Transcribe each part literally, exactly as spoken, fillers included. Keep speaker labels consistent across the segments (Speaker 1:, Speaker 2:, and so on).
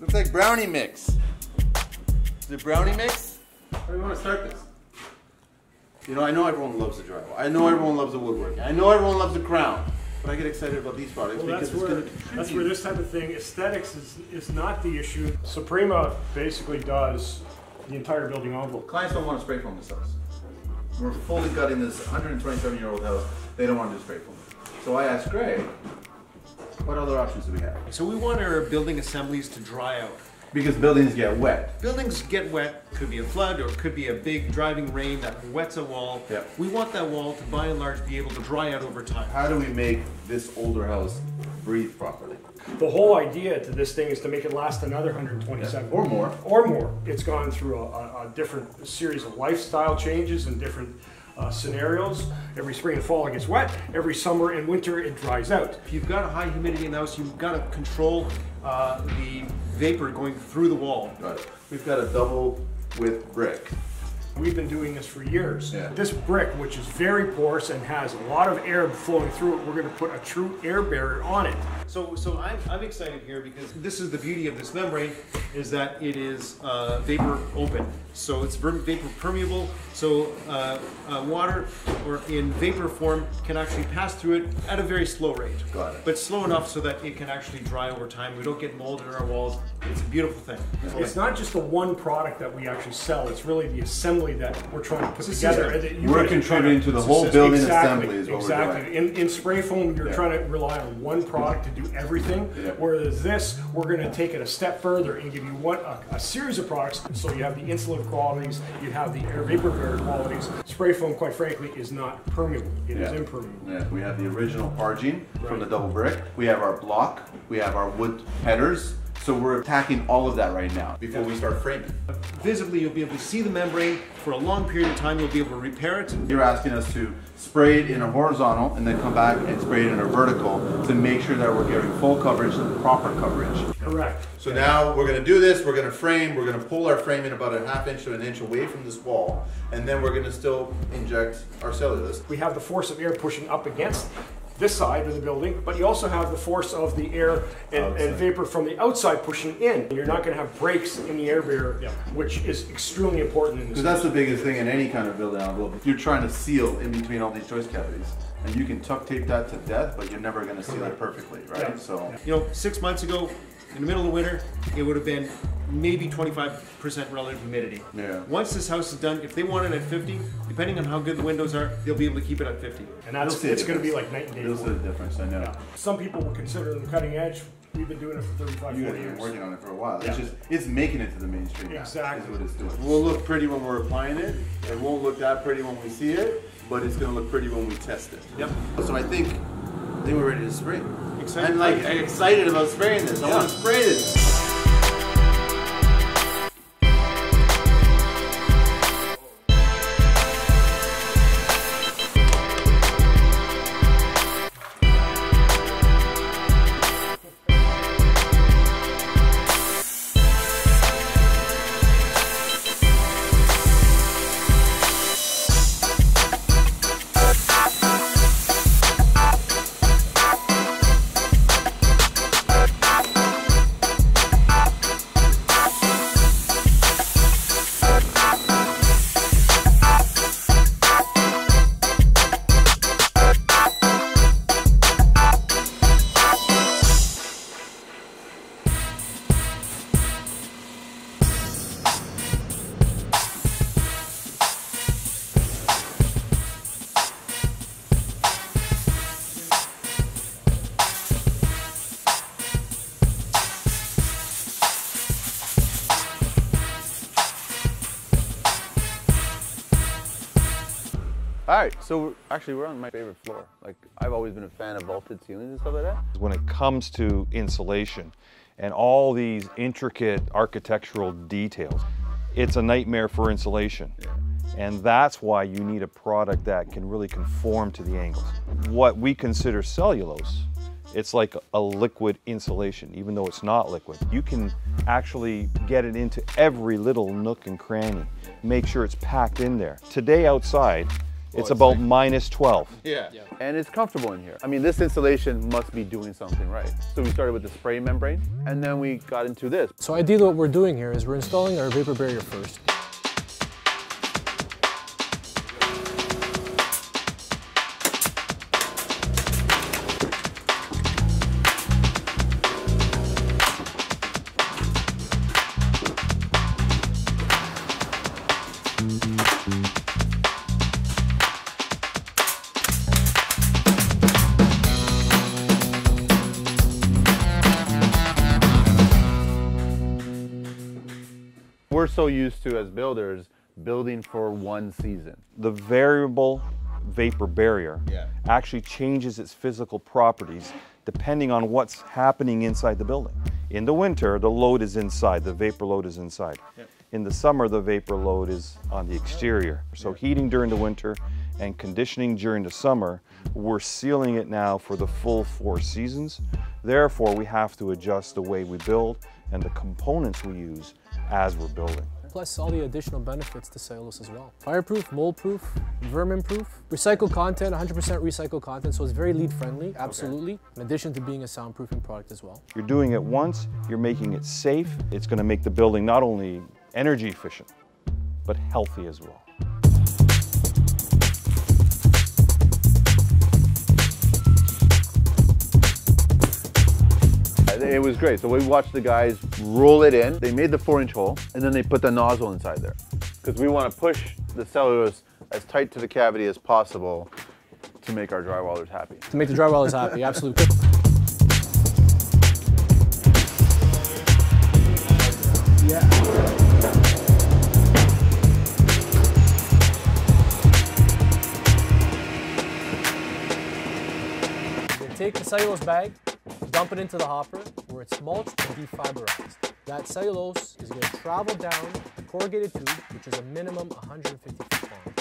Speaker 1: Looks like brownie mix. Is it brownie mix? How do you want to start this? You know, I know everyone loves the drywall. I know everyone loves the woodwork. I know everyone loves the crown. But I get excited about these products
Speaker 2: well,
Speaker 1: because
Speaker 2: that's
Speaker 1: it's
Speaker 2: where,
Speaker 1: going to
Speaker 2: that's where this type of thing, aesthetics is, is not the issue. SOPREMA basically does the entire building envelope.
Speaker 1: Clients don't want to spray foam this house. We're fully gutting this one hundred twenty-seven year old house. They don't want to do spray foam. So I asked Greg, what other options do we have?
Speaker 3: So we want our building assemblies to dry out.
Speaker 1: Because buildings get wet.
Speaker 3: Buildings get wet, could be a flood or it could be a big driving rain that wets a wall.
Speaker 1: Yep.
Speaker 3: We want that wall to by and large be able to dry out over time.
Speaker 1: How do we make this older house breathe properly?
Speaker 2: The whole idea to this thing is to make it last another one hundred twenty-seven.
Speaker 1: Yeah, or more.
Speaker 2: Or more. It's gone through a, a, a different series of lifestyle changes and different uh, scenarios. Every spring and fall it gets wet. Every summer and winter it dries out.
Speaker 3: If you've got a high humidity in the house, you've got to control uh, the vapor going through the wall.
Speaker 1: Got it. We've got a double width brick.
Speaker 2: We've been doing this for years.
Speaker 1: Yeah.
Speaker 2: This brick, which is very porous and has a lot of air flowing through it, we're going to put a true air barrier on it.
Speaker 3: So, so I'm, I'm excited here because this is the beauty of this membrane, is that it is uh, vapor open. So it's vapor permeable, so uh, uh, water or in vapor form can actually pass through it at a very slow rate.
Speaker 1: Got it.
Speaker 3: But slow enough so that it can actually dry over time. We don't get mold in our walls. It's a beautiful thing.
Speaker 2: It's not just the one product that we actually sell, it's really the assembly that we're trying to put
Speaker 3: It's
Speaker 2: together.
Speaker 1: We're contributing to the whole building
Speaker 2: exactly,
Speaker 1: assembly is what
Speaker 2: exactly.
Speaker 1: we're doing.
Speaker 2: In, in spray foam, you're
Speaker 1: Yeah.
Speaker 2: trying to rely on one product to do everything,
Speaker 1: Yeah.
Speaker 2: whereas this, we're going to take it a step further and give you one a, a series of products. So you have the insulative qualities, you have the air vapor barrier qualities. Spray foam, quite frankly, is not permeable. It
Speaker 1: Yeah.
Speaker 2: is impermeable.
Speaker 1: Yeah, we have the original pargene
Speaker 2: Right.
Speaker 1: from the double brick. We have our block. We have our wood headers. So we're attacking all of that right now before we start framing.
Speaker 3: Visibly, you'll be able to see the membrane for a long period of time. You'll be able to repair it.
Speaker 1: You're asking us to spray it in a horizontal and then come back and spray it in a vertical to make sure that we're getting full coverage and proper coverage.
Speaker 2: Correct.
Speaker 1: So now we're going to do this, we're going to frame, we're going to pull our frame in about a half inch to an inch away from this wall, and then we're going to still inject our cellulose.
Speaker 2: We have the force of air pushing up against this side of the building, but you also have the force of the air and, and vapor from the outside pushing in. You're not going to have breaks in the air barrier, yeah. which is extremely important in this.
Speaker 1: Because that's the biggest thing in any kind of building envelope. If you're trying to seal in between all these joist cavities, and you can tuck tape that to death, but you're never going to seal it perfectly, right?
Speaker 2: Yeah.
Speaker 1: So,
Speaker 3: You know, six months ago, in the middle of winter, it would have been maybe twenty-five percent relative humidity.
Speaker 1: Yeah.
Speaker 3: Once this house is done, if they want it at fifty, depending on how good the windows are, they'll be able to keep it at fifty.
Speaker 2: And that's,
Speaker 1: You'll see
Speaker 2: it's
Speaker 1: a
Speaker 2: going to be
Speaker 1: difference.
Speaker 2: like night and day.
Speaker 1: you'll see the difference, I know.
Speaker 2: Yeah. Some people would consider them cutting edge. We've been doing it for thirty-five,
Speaker 1: You guys
Speaker 2: forty
Speaker 1: have been
Speaker 2: years.
Speaker 1: working on it for a while.
Speaker 2: Yeah.
Speaker 1: It's just, it's making it to the mainstream. now,
Speaker 2: Exactly.
Speaker 1: Is what it's doing. We'll look pretty when we're applying it. It won't look that pretty when we see it, but it's going to look pretty when we test it.
Speaker 3: Yep.
Speaker 1: So I think, I think we're ready to spray.
Speaker 3: Excited.
Speaker 1: I'm like excited about spraying this. I
Speaker 3: Yeah.
Speaker 1: want to spray this.
Speaker 4: All right, so we're, actually we're on my favorite floor. Like, I've always been a fan of vaulted ceilings and stuff like that.
Speaker 5: When it comes to insulation and all these intricate architectural details, it's a nightmare for insulation.
Speaker 4: Yeah.
Speaker 5: And that's why you need a product that can really conform to the angles. What we consider cellulose, it's like a liquid insulation, even though it's not liquid. You can actually get it into every little nook and cranny, make sure it's packed in there. Today outside, it's,
Speaker 1: it's
Speaker 5: about
Speaker 1: like-
Speaker 5: minus twelve.
Speaker 1: Yeah.
Speaker 4: And it's comfortable in here. I mean, this insulation must be doing something right. So we started with the spray membrane, and then we got into this.
Speaker 6: So ideally what we're doing here is we're installing our vapor barrier first.
Speaker 4: We're so used to, as builders, building for one season.
Speaker 5: The variable vapor barrier
Speaker 1: Yeah.
Speaker 5: actually changes its physical properties depending on what's happening inside the building. In the winter, the load is inside, the vapor load is inside.
Speaker 1: Yep.
Speaker 5: In the summer, the vapor load is on the exterior. So heating during the winter and conditioning during the summer, we're sealing it now for the full four seasons. Therefore, we have to adjust the way we build and the components we use as we're building.
Speaker 6: Plus all the additional benefits to cellulose as well. Fireproof, mold-proof, vermin-proof, recycled content, one hundred percent recycled content, so it's very lead friendly, absolutely. Okay. In addition to being a soundproofing product as well.
Speaker 5: You're doing it once, you're making it safe. It's going to make the building not only energy efficient, but healthy as well.
Speaker 4: It was great. So we watched the guys roll it in. They made the four inch hole and then they put the nozzle inside there. Because we want to push the cellulose as tight to the cavity as possible to make our drywallers happy.
Speaker 6: To make the drywallers happy, absolutely. Yeah. Then take the cellulose bag, dump it into the hopper where it's mulched and defiberized. That cellulose is going to travel down the corrugated tube, which is a minimum one hundred fifty feet long.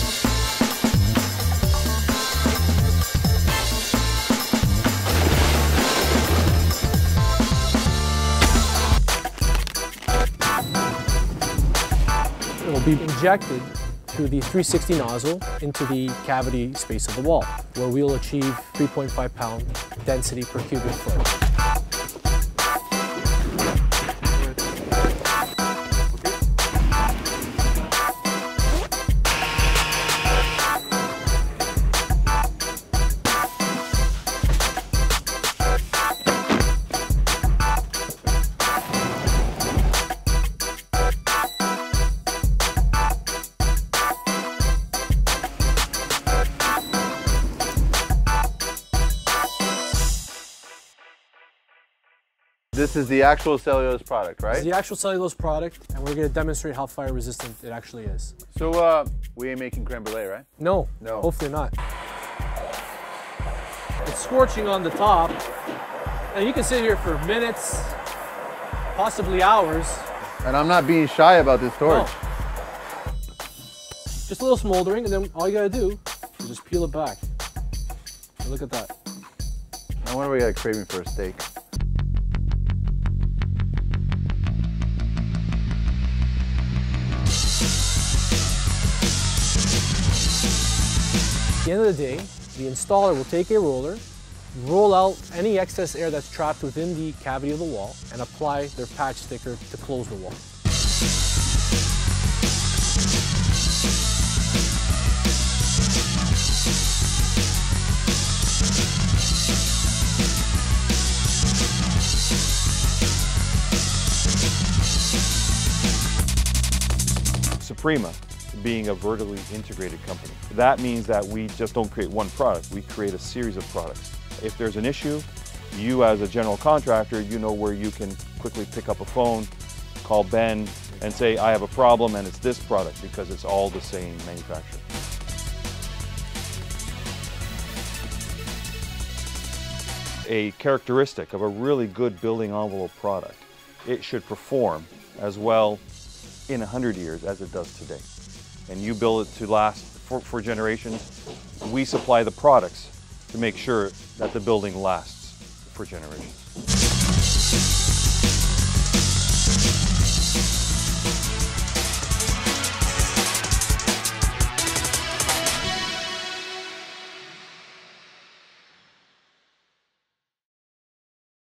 Speaker 6: It will be injected through the three sixty nozzle into the cavity space of the wall, where we'll achieve three point five pound density per cubic foot.
Speaker 4: This is the actual cellulose product,
Speaker 6: This
Speaker 4: right?
Speaker 6: is the actual cellulose product, and we're going to demonstrate how fire resistant it actually is.
Speaker 4: So uh, we ain't making creme brulee, right?
Speaker 6: No,
Speaker 4: No.
Speaker 6: hopefully not. It's scorching on the top, and you can sit here for minutes, possibly hours.
Speaker 4: And I'm not being shy about this torch.
Speaker 6: No. Just a little smoldering, and then all you gotta do is just peel it back. And look at that.
Speaker 4: I wonder if we got a craving for a steak.
Speaker 6: At the end of the day, the installer will take a roller, roll out any excess air that's trapped within the cavity of the wall, and apply their patch sticker to close the wall.
Speaker 5: SOPREMA being a vertically integrated company. That means that we just don't create one product, we create a series of products. If there's an issue, you as a general contractor, you know where you can quickly pick up a phone, call Ben, and say, I have a problem and it's this product, because it's all the same manufacturer. A characteristic of a really good building envelope product, it should perform as well in a hundred years as it does today. And you build it to last for, for generations. We supply the products to make sure that the building lasts for generations.